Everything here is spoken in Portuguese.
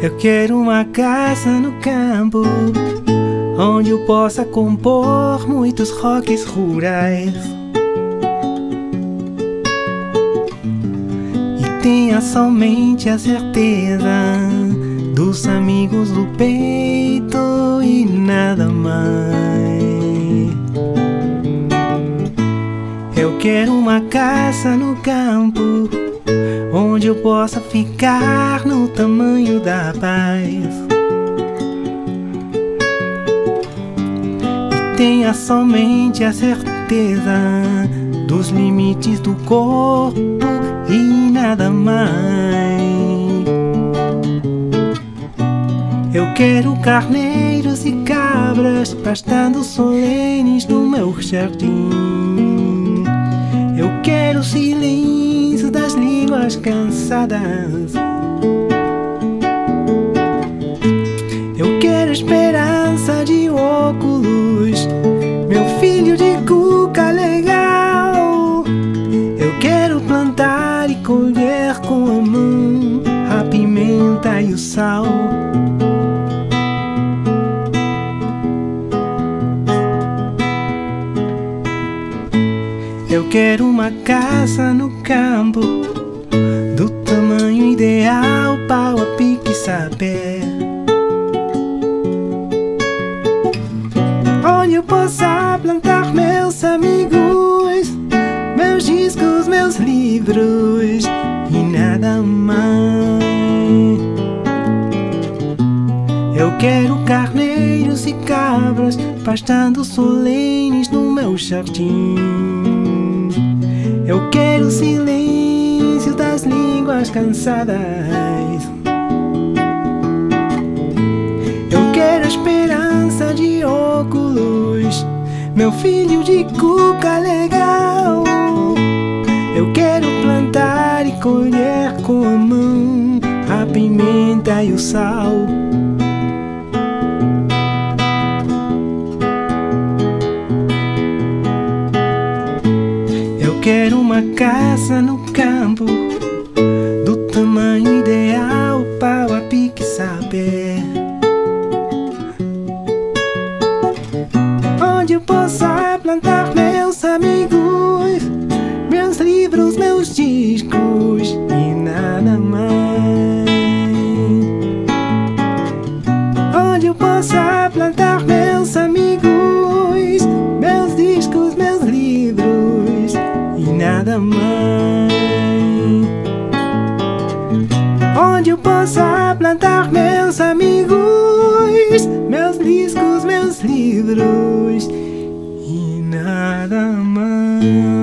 Eu quero uma casa no campo, onde eu possa compor muitos rocks rurais e tenha somente a certeza dos amigos do peito e nada mais. Eu quero uma casa no campo, onde eu possa ficar no tamanho da paz e tenha somente a certeza dos limites do corpo e nada mais. Eu quero carneiros e cabras pastando solenes no meu jardim. Eu quero o silêncio das línguas cansadas. Eu quero a esperança de óculos, meu filho de cuca legal. Eu quero plantar e colher com a mão a pimenta e o sal. Eu quero uma casa no campo, do tamanho ideal, pau a pique sapé, onde eu possa plantar meus amigos, meus discos, meus livros e nada mais. Eu quero carneiros e cabras pastando solenes no meu jardim. Eu quero o silêncio das línguas cansadas. Eu quero a esperança de óculos, meu filho de cuca legal. Eu quero plantar e colher com a mão a pimenta e o sal. Eu quero uma casa no campo, do tamanho ideal, pau a pique sapé, onde eu possa plantar meus amigos, meus livros, meus discos e nada mais. Onde eu possa plantar meus amigos, meus discos, meus livros e nada mais. Onde eu possa plantar meus amigos, meus discos, meus livros e nada mais.